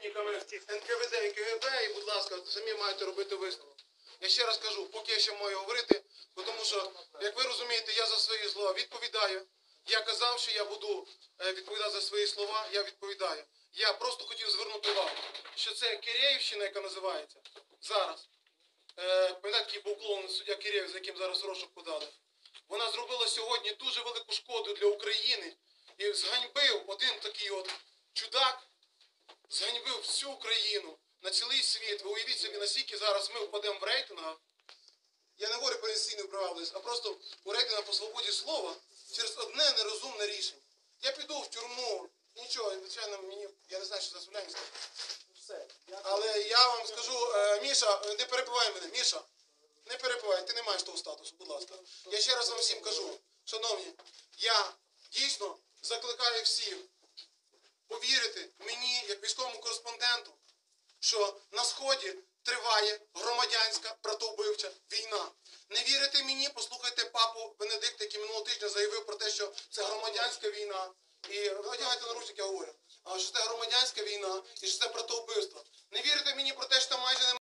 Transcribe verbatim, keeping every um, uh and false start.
співробітниками ен ка ве де і ка ге бе, і, будь ласка, самі маєте робити висновок. Я ще раз кажу, поки я ще маю говорити, тому що, як ви розумієте, я за свої слова відповідаю. Я казав, що я буду відповідати за свої слова, я відповідаю. Я просто хотів звернути увагу, що це Киреївщина, яка називається зараз. Пам'ятаєте, який був клоун суддя Киреєв, за яким зараз розшук подали. Вона зробила сьогодні дуже велику шкоду для України і зганьбив один такий от чудак, зганьбив всю Україну на цілий світ. Ви уявіть собі, наскільки зараз ми впадемо в рейтингах. Я не говорю про інвестиційну привабливість, а просто у рейтингах по свободі слова через одне нерозумне рішення. Я піду в тюрму, нічого, звичайно, мені, я не знаю, що за Смілянська. Але я вам скажу, е, Міша, не перебивай мене, Міша, не перебивай, ти не маєш того статусу, будь ласка. Я ще раз вам всім кажу, шановні, я дійсно закликаю всіх повірити мені, як військовому кореспонденту, що на Сході триває громадянська братовбивча війна. Не вірите мені, послухайте папу Бенедикта, який минулого тижня заявив про те, що це громадянська війна. І одягайте наручники, я говорю. А що це громадянська війна і що це братовбивство. Не вірите мені про те, що там майже немає